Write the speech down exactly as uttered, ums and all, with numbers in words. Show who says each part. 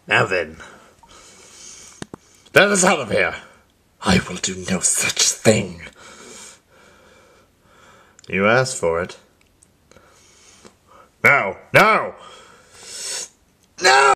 Speaker 1: Now then, let us out of here. I will do no such thing. You asked for it. No, no!